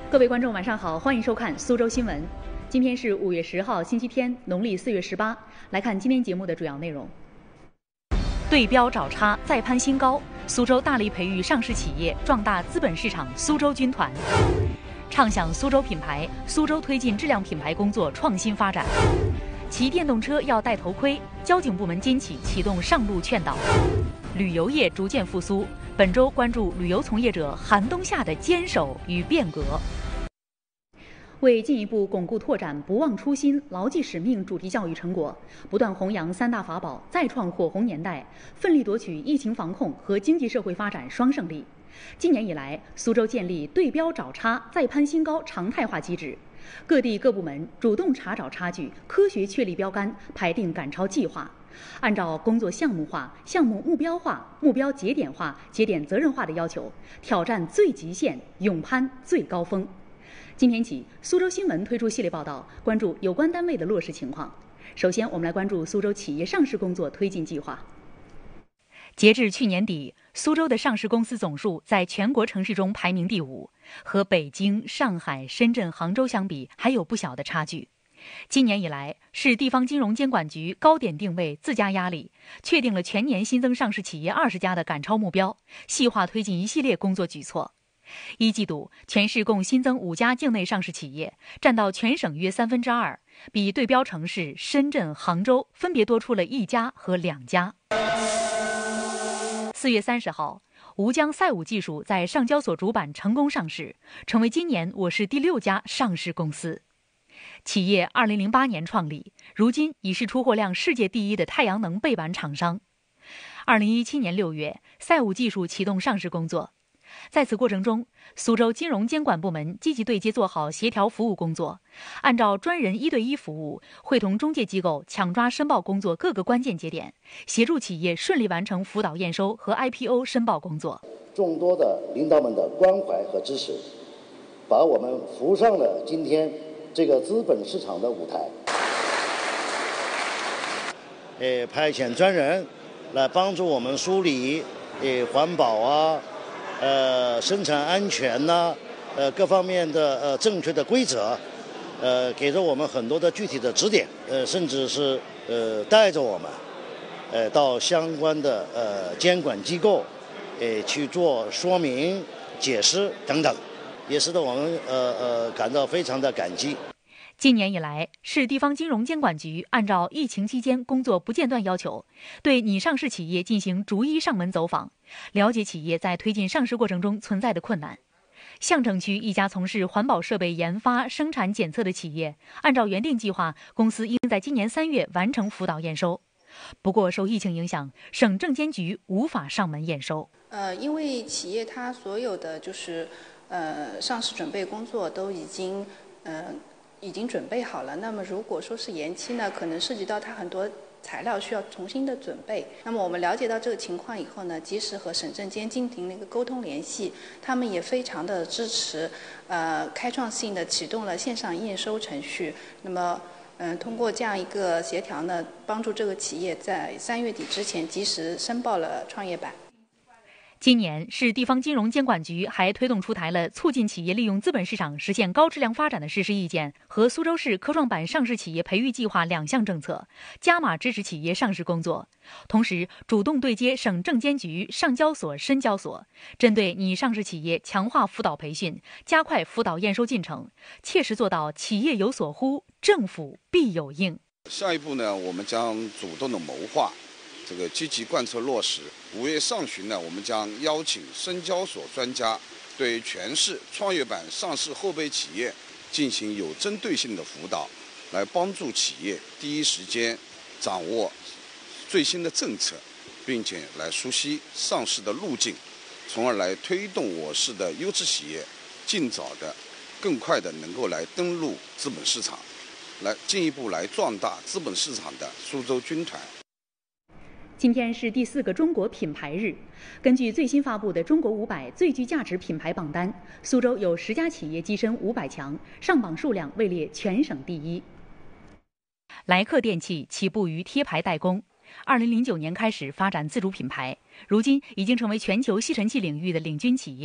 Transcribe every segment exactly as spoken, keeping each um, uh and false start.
各位观众，晚上好，欢迎收看苏州新闻。今天是五月十号，星期天，农历四月十八。来看今天节目的主要内容：对标找茬，再攀新高。苏州大力培育上市企业，壮大资本市场。苏州军团畅享苏州品牌，苏州推进质量品牌工作创新发展。骑电动车要戴头盔，交警部门今起启动上路劝导。旅游业逐渐复苏，本周关注旅游从业者寒冬下的坚守与变革。为进一步巩固拓展不忘初心、牢记使命主题教育成果，不断弘扬三大法宝，再创火红年代，奋力夺取疫情防控和经济社会发展双胜利。今年以来，苏州建立对标找茬、再攀新高常态化机制，各地各部门主动查找差距，科学确立标杆，排定赶超计划，按照工作项目化、项目目标化、目标节点化、节点责任化的要求，挑战最极限，勇攀最高峰。今天起，苏州新闻推出系列报道，关注有关单位的落实情况。首先，我们来关注苏州企业上市工作推进计划。截至去年底，苏州的上市公司总数在全国城市中排名第五，和北京、上海、深圳、杭州相比，还有不小的差距。今年以来，市地方金融监管局高点定位、自加压力，确定了全年新增上市企业二十家的赶超目标，细化推进一系列工作举措。一季度，全市共新增五家境内上市企业，占到全省约三分之二，比对标城市深圳、杭州分别多出了一家和两家。四月三十号，吴江赛武技术在上交所主板成功上市，成为今年我市第六家上市公司。企业二零零八年创立，如今已是出货量世界第一的太阳能背板厂商。二零一七年六月，赛武技术启动上市工作。在此过程中，苏州金融监管部门积极对接做好协调服务工作，按照专人一对一服务，会同中介机构抢抓申报工作各个关键节点，协助企业顺利完成辅导验收和 I P O 申报工作。 众多的领导们的关怀和支持，把我们扶上了今天这个资本市场的舞台。呃，派遣专人来帮助我们梳理呃环保啊。呃，生产安全呐、啊，呃，各方面的呃正确的规则，呃，给了我们很多的具体的指点，呃，甚至是呃带着我们，呃，到相关的呃监管机构，呃去做说明、解释等等，也使得我们呃呃感到非常的感激。 今年以来，市地方金融监管局按照疫情期间工作不间断要求，对拟上市企业进行逐一上门走访，了解企业在推进上市过程中存在的困难。相城区一家从事环保设备研发、生产检测的企业，按照原定计划，公司应在今年三月完成辅导验收。不过，受疫情影响，省证监局无法上门验收。 呃，因为企业它所有的就是呃上市准备工作都已经呃。已经准备好了，那么如果说是延期呢，可能涉及到它很多材料需要重新的准备。那么我们了解到这个情况以后呢，及时和省证监进行了一个沟通联系，他们也非常的支持，呃，开创性的启动了线上验收程序。那么，嗯、呃，通过这样一个协调呢，帮助这个企业在三月底之前及时申报了创业板。 今年，市地方金融监管局还推动出台了促进企业利用资本市场实现高质量发展的实施意见和苏州市科创板上市企业培育计划两项政策，加码支持企业上市工作。同时，主动对接省证监局、上交所、深交所，针对拟上市企业强化辅导培训，加快辅导验收进程，切实做到企业有所呼，政府必有应。 下一步呢，我们将主动的谋划。这个积极贯彻落实。五月上旬呢，我们将邀请深交所专家对全市创业板上市后备企业进行有针对性的辅导，来帮助企业第一时间掌握最新的政策，并且来熟悉上市的路径，从而来推动我市的优质企业尽早的、更快的能够来登陆资本市场，来进一步来壮大资本市场的苏州军团。 今天是第四个中国品牌日。根据最新发布的中国五百最具价值品牌榜单，苏州有十家企业跻身五百强，上榜数量位列全省第一。莱克电器起步于贴牌代工，二零零九年开始发展自主品牌，如今已经成为全球吸尘器领域的领军企业。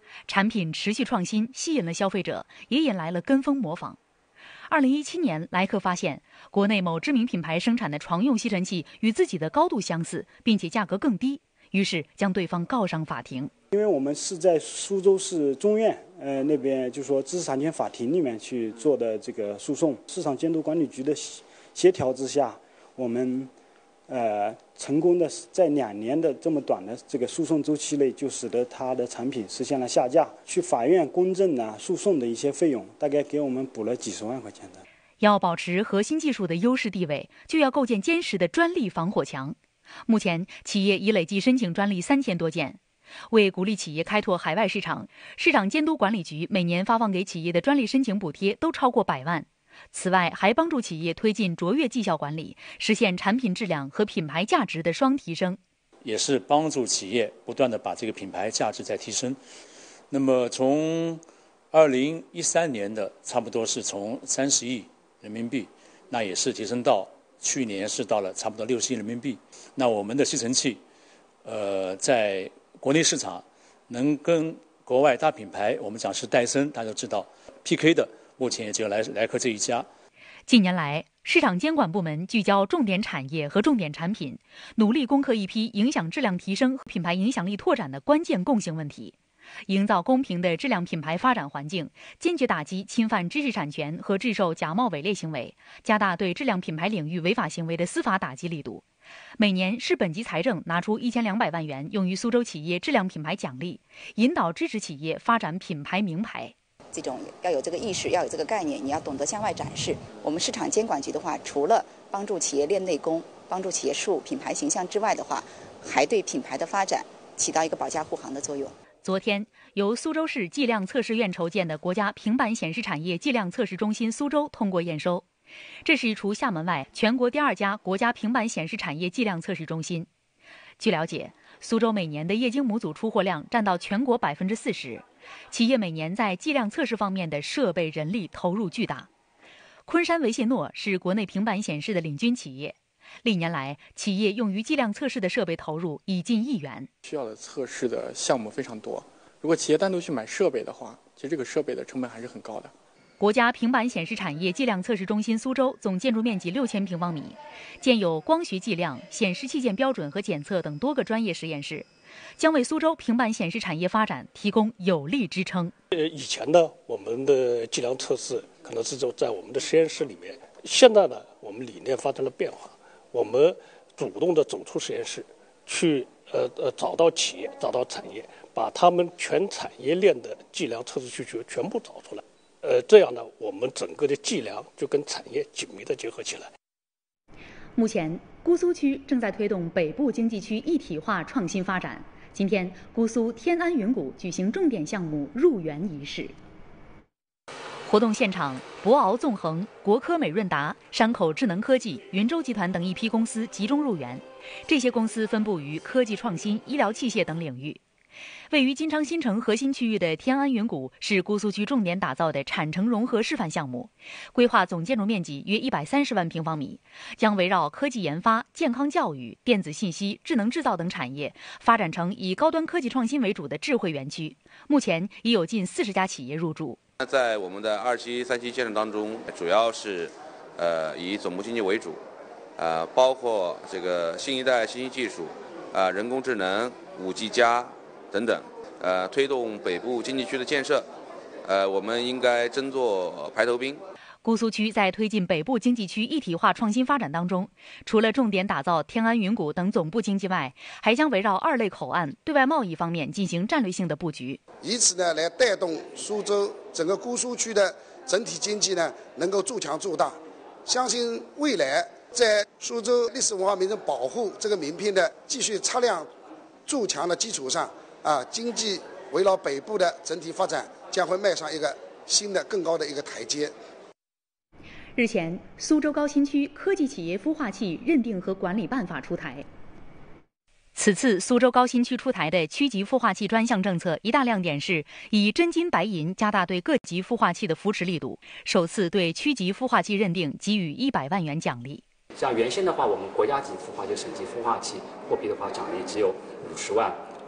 产品持续创新吸引了消费者，也引来了跟风模仿。二零一七年，莱克发现国内某知名品牌生产的床用吸尘器与自己的高度相似，并且价格更低，于是将对方告上法庭。 因为我们是在苏州市中院呃那边，就说知识产权法庭里面去做的这个诉讼，市场监督管理局的协调之下，我们呃成功的在两年的这么短的这个诉讼周期内，就使得它的产品实现了下架。去法院公证啊、诉讼的一些费用，大概给我们补了几十万块钱的。 要保持核心技术的优势地位，就要构建坚实的专利防火墙。目前，企业已累计申请专利三千多件。为鼓励企业开拓海外市场，市场监督管理局每年发放给企业的专利申请补贴都超过百万。此外，还帮助企业推进卓越绩效管理，实现产品质量和品牌价值的双提升， 也是帮助企业不断的把这个品牌价值在提升。那么从二零一三年的差不多是从三十亿人民币，那也是提升到去年是到了差不多六十亿人民币。那我们的吸尘器，呃，在国内市场能跟国外大品牌，我们讲是戴森，大家都知道 P K 的。目前也只有莱莱克这一家。 近年来，市场监管部门聚焦重点产业和重点产品，努力攻克一批影响质量提升和品牌影响力拓展的关键共性问题，营造公平的质量品牌发展环境，坚决打击侵犯知识产权和制售假冒伪劣行为，加大对质量品牌领域违法行为的司法打击力度。每年市本级财政拿出一千两百万元用于苏州企业质量品牌奖励，引导支持企业发展品牌名牌。 这种要有这个意识，要有这个概念，你要懂得向外展示。我们市场监管局的话，除了帮助企业练内功、帮助企业树品牌形象之外的话，还对品牌的发展起到一个保驾护航的作用。 昨天，由苏州市计量测试院筹建的国家平板显示产业计量测试中心苏州通过验收，这是除厦门外全国第二家国家平板显示产业计量测试中心。据了解，苏州每年的液晶模组出货量占到全国百分之四十，企业每年在计量测试方面的设备人力投入巨大。昆山维信诺是国内平板显示的领军企业，历年来企业用于计量测试的设备投入已近亿元， 需要的测试的项目非常多。如果企业单独去买设备的话，其实这个设备的成本还是很高的。 国家平板显示产业计量测试中心苏州总建筑面积六千平方米，建有光学计量、显示器件标准和检测等多个专业实验室，将为苏州平板显示产业发展提供有力支撑。 呃，以前呢，我们的计量测试可能是就在我们的实验室里面，现在呢，我们理念发生了变化，我们主动的走出实验室，去呃呃找到企业，找到产业，把他们全产业链的计量测试需求全部找出来。呃，这样呢，我们整个的计量就跟产业紧密的结合起来。 目前，姑苏区正在推动北部经济区一体化创新发展。今天，姑苏天安云谷举行重点项目入园仪式。活动现场，博鳌纵横、国科美润达、山口智能科技、云州集团等一批公司集中入园。这些公司分布于科技创新、医疗器械等领域。位于金昌新城核心区域的天安云谷是姑苏区重点打造的产城融合示范项目，规划总建筑面积约一百三十万平方米，将围绕科技研发、健康教育、电子信息、智能制造等产业，发展成以高端科技创新为主的智慧园区。目前已有近四十家企业入驻。 在我们的二期、三期建设当中，主要是呃以总部经济为主，呃包括这个新一代信息技术、呃人工智能、五 G 加。等等，呃，推动北部经济区的建设，呃，我们应该争做排头兵。 姑苏区在推进北部经济区一体化创新发展当中，除了重点打造天安云谷等总部经济外，还将围绕二类口岸、对外贸易方面进行战略性的布局， 以此呢来带动苏州整个姑苏区的整体经济呢能够做强做大。相信未来在苏州历史文化名城保护这个名片的继续擦亮筑墙的基础上。啊，经济围绕北部的整体发展将会迈上一个新的、更高的一个台阶。 日前，苏州高新区科技企业孵化器认定和管理办法出台。此次苏州高新区出台的区级孵化器专项政策一大亮点是以真金白银加大对各级孵化器的扶持力度，首次对区级孵化器认定给予一百万元奖励。 像原先的话，我们国家级孵化器、省级孵化器获批的话，奖励只有五十万。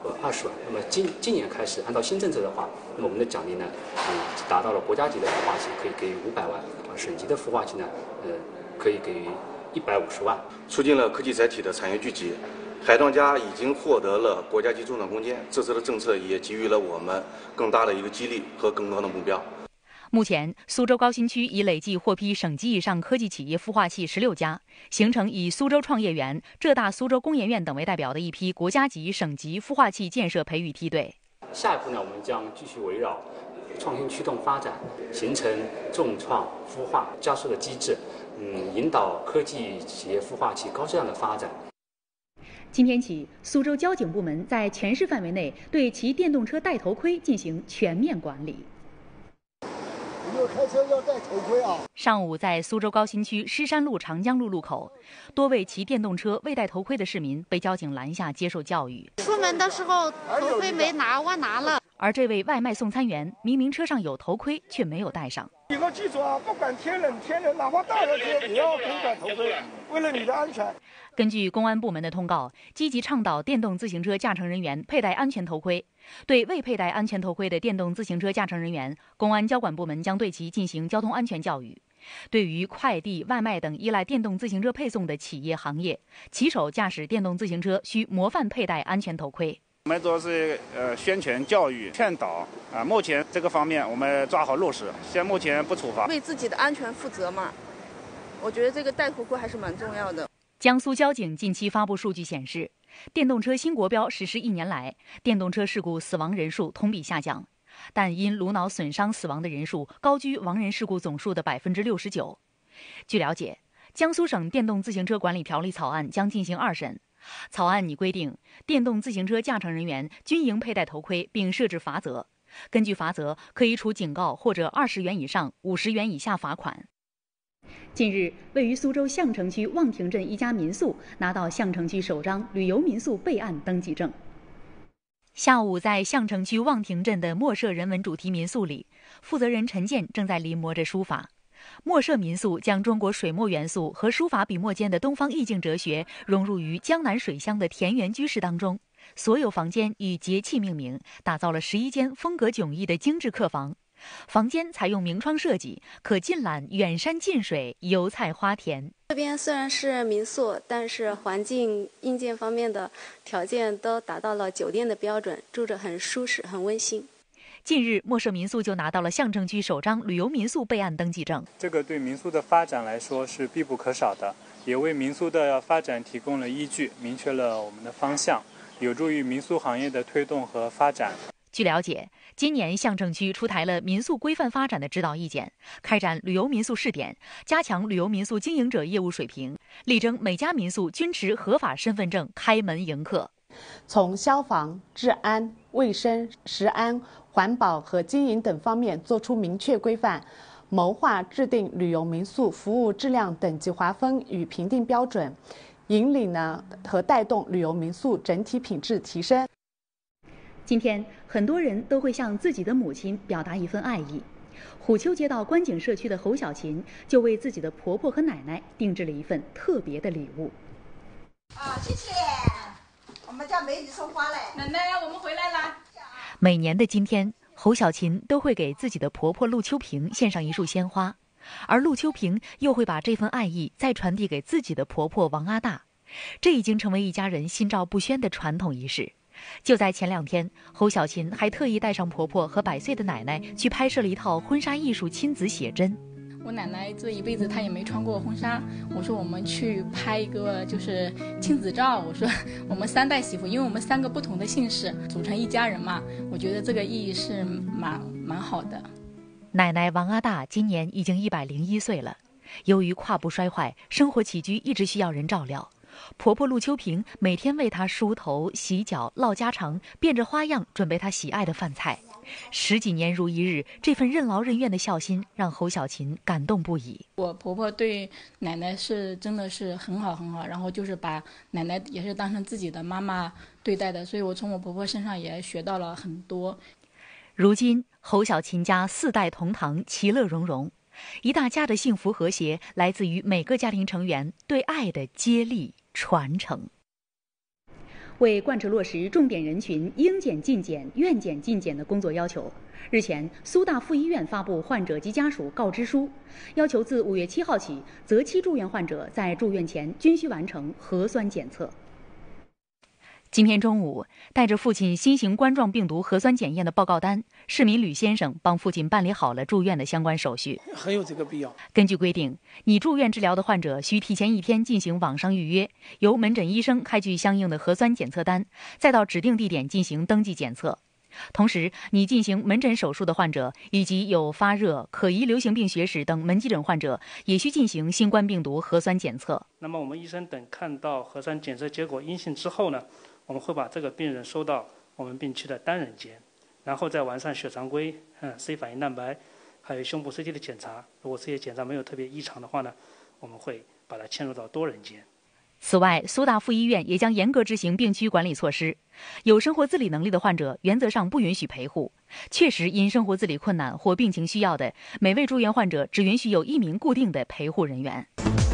和二十万。那么今今年开始，按照新政策的话，那么我们的奖励呢，嗯，达到了国家级的孵化器可以给予五百万，而省级的孵化器呢，呃，可以给予一百五十万， 促进了科技载体的产业聚集。海庄家已经获得了国家级中长空间，这次的政策也给予了我们更大的一个激励和更高的目标。 目前，苏州高新区已累计获批省级以上科技企业孵化器十六家，形成以苏州创业园、浙大苏州工研院等为代表的一批国家级、省级孵化器建设培育梯队。 下一步呢，我们将继续围绕创新驱动发展，形成重创孵化加速的机制，嗯，引导科技企业孵化器高质量的发展。 今天起，苏州交警部门在全市范围内对骑电动车戴头盔进行全面管理。 以后开车要戴头盔啊！ 上午，在苏州高新区狮山路长江路路口，多位骑电动车未戴头盔的市民被交警拦下接受教育。 出门的时候头盔没拿，忘拿了。 而这位外卖送餐员明明车上有头盔，却没有戴上。 以后记住啊，不管天冷天热，哪怕大热天也要佩戴头盔，为了你的安全。 根据公安部门的通告，积极倡导电动自行车驾乘人员佩戴安全头盔。对未佩戴安全头盔的电动自行车驾乘人员，公安交管部门将对其进行交通安全教育。对于快递、外卖等依赖电动自行车配送的企业行业，骑手驾驶电动自行车需模范佩戴安全头盔。 我们都是呃宣传教育劝导啊，目前这个方面我们抓好落实，现目前不处罚。 为自己的安全负责嘛，我觉得这个戴头盔还是蛮重要的。 江苏交警近期发布数据显示，电动车新国标实施一年来，电动车事故死亡人数同比下降，但因颅脑损伤死亡的人数高居亡人事故总数的百分之六十九。据了解，江苏省电动自行车管理条例草案将进行二审。草案拟规定，电动自行车驾乘人员均应佩戴头盔，并设置罚则。根据罚则，可以处警告或者二十元以上五十元以下罚款。近日，位于苏州相城区望亭镇一家民宿拿到相城区首张旅游民宿备案登记证。下午，在相城区望亭镇的墨舍人文主题民宿里，负责人陈建正在临摹着书法。墨舍民宿将中国水墨元素和书法笔墨间的东方意境哲学融入于江南水乡的田园居室当中，所有房间以节气命名，打造了十一间风格迥异的精致客房。房间采用明窗设计，可尽览远山近水、油菜花田。 这边虽然是民宿，但是环境硬件方面的条件都达到了酒店的标准，住着很舒适、很温馨。 近日，墨舍民宿就拿到了相城区首张旅游民宿备案登记证。 这个对民宿的发展来说是必不可少的，也为民宿的发展提供了依据，明确了我们的方向，有助于民宿行业的推动和发展。 据了解，今年相城区出台了民宿规范发展的指导意见，开展旅游民宿试点，加强旅游民宿经营者业务水平，力争每家民宿均持合法身份证开门迎客。 从消防、治安、卫生、食安、环保和经营等方面作出明确规范，谋划制定旅游民宿服务质量等级划分与评定标准，引领呢和带动旅游民宿整体品质提升。 今天，很多人都会向自己的母亲表达一份爱意。虎丘街道观景社区的侯小琴就为自己的婆婆和奶奶定制了一份特别的礼物。 啊，谢谢！我们家美女送花来， 奶奶，我们回来啦！ 每年的今天，侯小琴都会给自己的婆婆陆秋萍献上一束鲜花，而陆秋萍又会把这份爱意再传递给自己的婆婆王阿大，这已经成为一家人心照不宣的传统仪式。就在前两天，侯小琴还特意带上婆婆和百岁的奶奶去拍摄了一套婚纱艺术亲子写真。 我奶奶这一辈子她也没穿过婚纱，我说我们去拍一个就是亲子照，我说我们三代媳妇，因为我们三个不同的姓氏组成一家人嘛，我觉得这个意义是蛮蛮好的。 奶奶王阿大今年已经一百零一岁了，由于胯部摔坏，生活起居一直需要人照料。婆婆陆秋萍每天为她梳头、洗脚、唠家常，变着花样准备她喜爱的饭菜。十几年如一日，这份任劳任怨的孝心让侯小琴感动不已。 我婆婆对奶奶是真的是很好很好，然后就是把奶奶也是当成自己的妈妈对待的，所以我从我婆婆身上也学到了很多。 如今侯小琴家四代同堂，其乐融融，一大家的幸福和谐来自于每个家庭成员对爱的接力传承。 为贯彻落实重点人群应检尽检、愿检尽检的工作要求，日前，苏大附医院发布患者及家属告知书，要求自五月七号起，择期住院患者在住院前均需完成核酸检测。今天中午，带着父亲新型冠状病毒核酸检验的报告单，市民吕先生帮父亲办理好了住院的相关手续。 很有这个必要。 根据规定，拟住院治疗的患者需提前一天进行网上预约，由门诊医生开具相应的核酸检测单，再到指定地点进行登记检测。同时，拟进行门诊手术的患者以及有发热、可疑流行病学史等门急诊患者，也需进行新冠病毒核酸检测。 那么，我们医生等看到核酸检测结果阴性之后呢，我们会把这个病人收到我们病区的单人间，然后再完善血常规、嗯 C 反应蛋白，还有胸部 C T 的检查。如果这些检查没有特别异常的话呢，我们会把它迁入到多人间。 此外，苏大附医院也将严格执行病区管理措施，有生活自理能力的患者原则上不允许陪护。确实因生活自理困难或病情需要的，每位住院患者只允许有一名固定的陪护人员。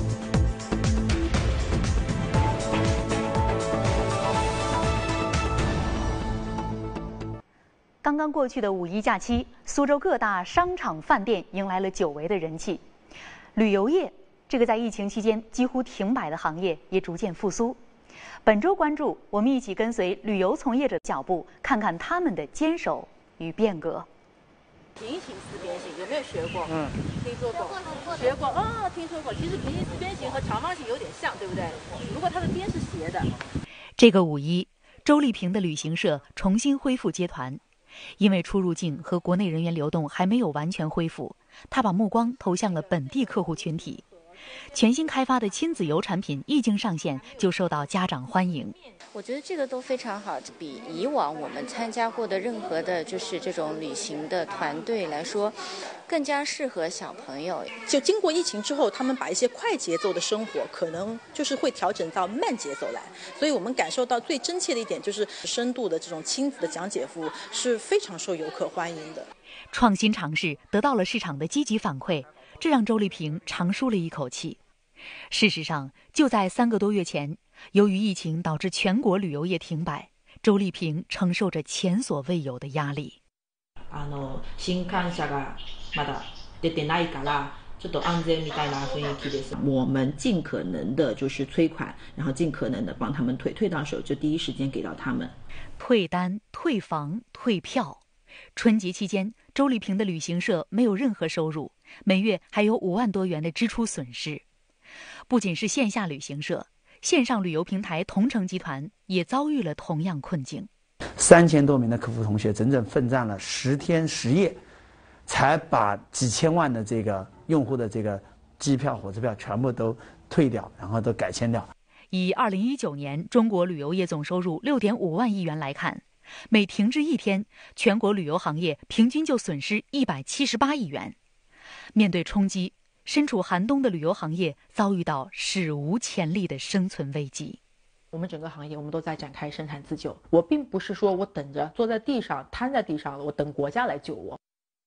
刚刚过去的五一假期，苏州各大商场、饭店迎来了久违的人气。旅游业这个在疫情期间几乎停摆的行业也逐渐复苏。本周关注，我们一起跟随旅游从业者的脚步，看看他们的坚守与变革。 平行四边形有没有学过？ 嗯， 听说过，学过哦，听说过。其实平行四边形和长方形有点像，对不对？如果它的边是斜的。 这个五一，周丽萍的旅行社重新恢复接团。因为出入境和国内人员流动还没有完全恢复，他把目光投向了本地客户群体。全新开发的亲子游产品一经上线就受到家长欢迎。 我觉得这个都非常好，比以往我们参加过的任何的就是这种旅行的团队来说，更加适合小朋友。 就经过疫情之后，他们把一些快节奏的生活可能就是会调整到慢节奏来，所以我们感受到最真切的一点就是深度的这种亲子的讲解服务是非常受游客欢迎的。 创新尝试得到了市场的积极反馈，这让周丽萍长舒了一口气。事实上，就在三个多月前，由于疫情导致全国旅游业停摆，周丽萍承受着前所未有的压力。 あの新幹線がまだ出てないからちょっと安全みたいな雰囲気です。我们尽可能的就是催款，然后尽可能的帮他们退，退到手就第一时间给到他们。 退单、退房、退票。春节期间，周丽萍的旅行社没有任何收入，每月还有五万多元的支出损失。不仅是线下旅行社，线上旅游平台同程集团也遭遇了同样困境。 三千多名的客服同学整整奋战了十天十夜，才把几千万的这个用户的这个机票、火车票全部都退掉，然后都改签掉。 以二零一九年中国旅游业总收入六点五万亿元来看，每停滞一天，全国旅游行业平均就损失一百七十八亿元。面对冲击，身处寒冬的旅游行业遭遇到史无前例的生存危机。 我们整个行业我们都在展开生产自救，我并不是说我等着坐在地上瘫在地上了，我等国家来救我。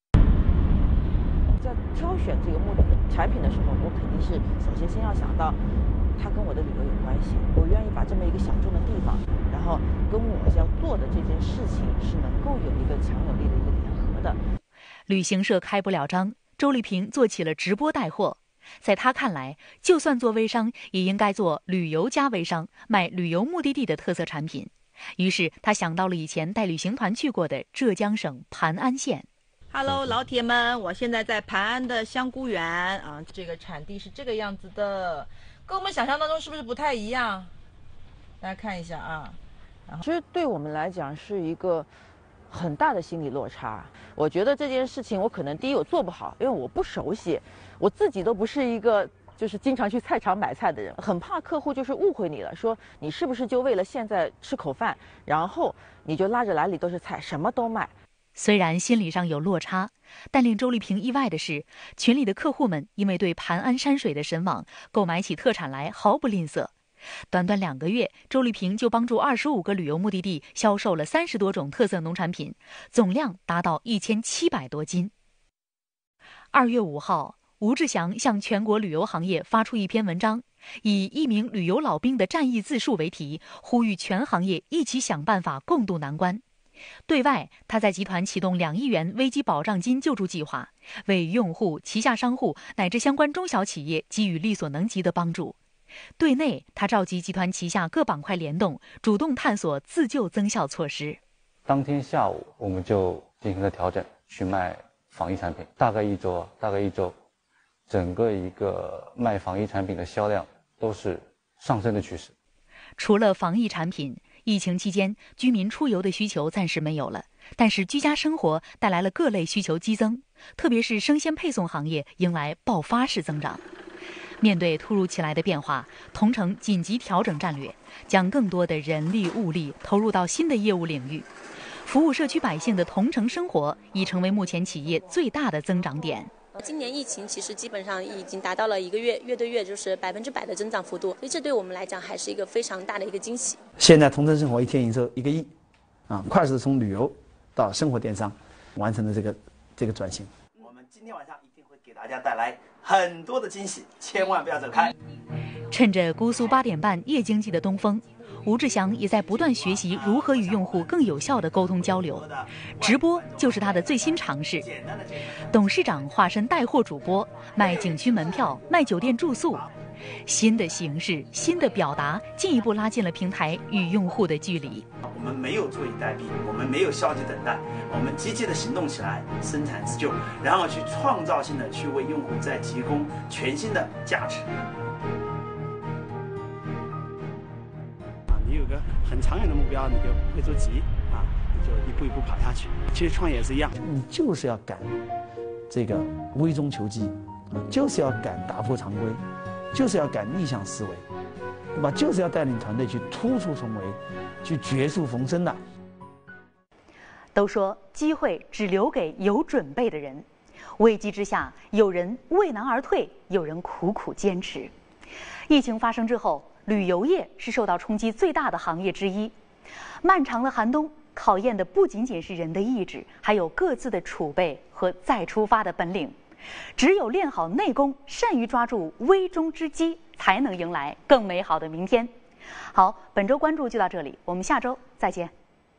在挑选这个目的产品的时候，我肯定是首先先要想到它跟我的旅游有关系，我愿意把这么一个小众的地方，然后跟我要做的这件事情是能够有一个强有力的一个联合的。 旅行社开不了张，周丽萍做起了直播带货。在她看来，就算做微商，也应该做旅游加微商，卖旅游目的地的特色产品。于是她想到了以前带旅行团去过的浙江省盘安县。 Hello， 老铁们，我现在在盘安的香菇园啊，这个产地是这个样子的，跟我们想象当中是不是不太一样？大家看一下啊。然后，其实对我们来讲是一个很大的心理落差。我觉得这件事情我可能第一我做不好，因为我不熟悉，我自己都不是一个就是经常去菜场买菜的人，很怕客户就是误会你了，说你是不是就为了现在吃口饭，然后你就拉着篮里都是菜，什么都卖。 虽然心理上有落差，但令周丽萍意外的是，群里的客户们因为对盘安山水的神往，购买起特产来毫不吝啬。短短两个月，周丽萍就帮助二十五个旅游目的地销售了三十多种特色农产品，总量达到一千七百多斤。二月五号，吴志祥向全国旅游行业发出一篇文章， 以一名旅游老兵的战役自述为题，呼吁全行业一起想办法共度难关。对外，他在集团启动两亿元危机保障金救助计划，为用户、旗下商户乃至相关中小企业给予力所能及的帮助。对内，他召集集团旗下各板块联动，主动探索自救增效措施。 当天下午，我们就进行了调整，去卖防疫产品。大概一周，大概一周，整个一个卖防疫产品的销量都是上升的趋势。 除了防疫产品，疫情期间居民出游的需求暂时没有了，但是居家生活带来了各类需求激增，特别是生鲜配送行业迎来爆发式增长。面对突如其来的变化，同城紧急调整战略，将更多的人力物力投入到新的业务领域，服务社区百姓的同城生活已成为目前企业最大的增长点。 今年疫情其实基本上已经达到了一个月月对月就是百分之百的增长幅度，所以这对我们来讲还是一个非常大的一个惊喜。 现在同城生活一天营收一个亿，啊，快速从旅游到生活电商完成了这个这个转型。 我们今天晚上一定会给大家带来很多的惊喜，千万不要走开。 趁着姑苏八点半夜经济的东风，吴志祥也在不断学习如何与用户更有效地沟通交流，直播就是他的最新尝试。董事长化身带货主播，卖景区门票，卖酒店住宿，新的形式，新的表达，进一步拉近了平台与用户的距离。 我们没有坐以待毙，我们没有消极等待，我们积极的行动起来，生产自救，然后去创造性的去为用户再提供全新的价值。你有个很长远的目标，你就不会着急啊，你就一步一步跑下去。其实创业也是一样， 你就是要敢这个危中求机，就是要敢打破常规，就是要敢逆向思维，对吧？就是要带领团队去突出重围，去绝处逢生的。 都说机会只留给有准备的人，危机之下，有人畏难而退，有人苦苦坚持。疫情发生之后，旅游业是受到冲击最大的行业之一。漫长的寒冬考验的不仅仅是人的意志，还有各自的储备和再出发的本领。只有练好内功，善于抓住危中之机，才能迎来更美好的明天。好，本周关注就到这里，我们下周再见。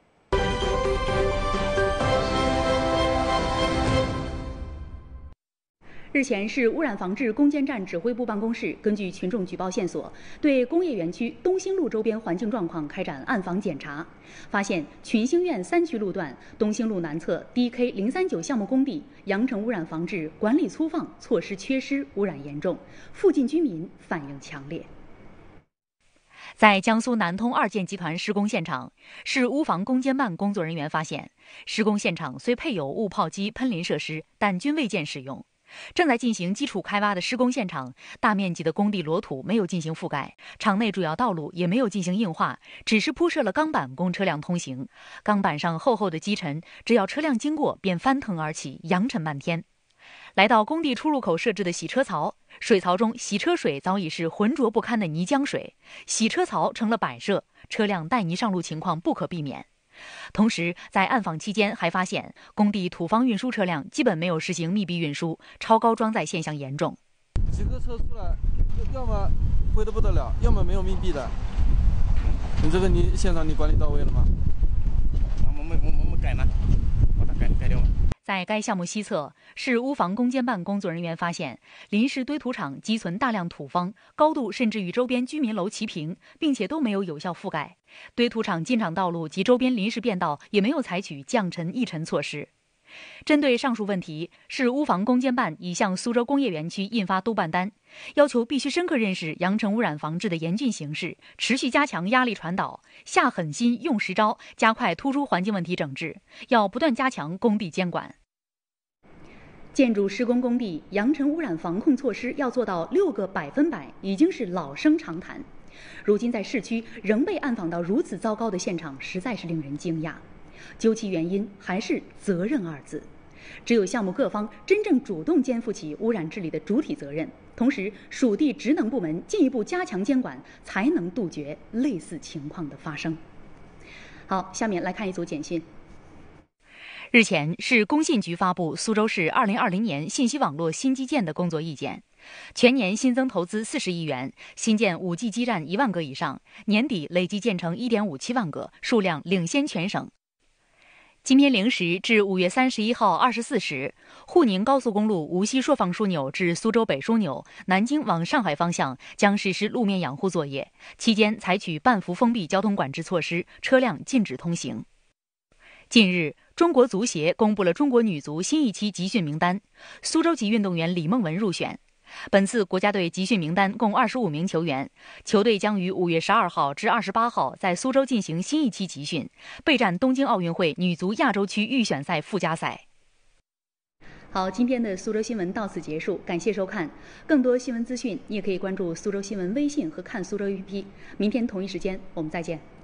日前，市污染防治攻坚战指挥部办公室根据群众举报线索，对工业园区东兴路周边环境状况开展暗访检查，发现群兴苑三区路段东兴路南侧 D K 零三九项目工地扬尘污染防治管理粗放，措施缺失，污染严重，附近居民反映强烈。在江苏南通二建集团施工现场，市污防攻坚办工作人员发现，施工现场虽配有雾炮机、喷淋设施，但均未见使用。正在进行基础开挖的施工现场，大面积的工地裸土没有进行覆盖，场内主要道路也没有进行硬化，只是铺设了钢板供车辆通行。钢板上厚厚的积尘，只要车辆经过便翻腾而起，扬尘漫天。来到工地出入口设置的洗车槽，水槽中洗车水早已是浑浊不堪的泥浆水，洗车槽成了摆设，车辆带泥上路情况不可避免。同时，在暗访期间还发现，工地土方运输车辆基本没有实行密闭运输，超高装载现象严重。 几个车出来，要么灰得不得了，要么没有密闭的。你这个你现场你管理到位了吗？ 我们我们我们改了，把它改改掉了。 在该项目西侧，市污防攻坚办工作人员发现，临时堆土场积存大量土方，高度甚至与周边居民楼齐平，并且都没有有效覆盖。堆土场进场道路及周边临时便道也没有采取降尘抑尘措施。针对上述问题，市污防攻坚办已向苏州工业园区印发督办单，要求必须深刻认识扬尘污染防治的严峻形势，持续加强压力传导，下狠心用实招，加快突出环境问题整治，要不断加强工地监管。建筑施工工地扬尘污染防控措施要做到六个百分百，已经是老生常谈。如今在市区仍被暗访到如此糟糕的现场，实在是令人惊讶。究其原因，还是责任二字。只有项目各方真正主动肩负起污染治理的主体责任，同时属地职能部门进一步加强监管，才能杜绝类似情况的发生。好，下面来看一组简讯。日前，市工信局发布苏州市二零二零年信息网络新基建的工作意见， 全年新增投资四十亿元，新建 五 G 基站一万个以上，年底累计建成 一点五七万个，数量领先全省。今天零时至五月三十一号二十四时，沪宁高速公路无锡朔放枢纽至苏州北枢纽、南京往上海方向将实施路面养护作业，期间采取半幅封闭交通管制措施，车辆禁止通行。近日，中国足协公布了中国女足新一期集训名单，苏州籍运动员李梦雯入选。本次国家队集训名单共二十五名球员，球队将于五月十二号至二十八号在苏州进行新一期集训，备战东京奥运会女足亚洲区预选赛附加赛。好，今天的苏州新闻到此结束，感谢收看。更多新闻资讯，你也可以关注苏州新闻微信和看苏州 A P P。明天同一时间，我们再见。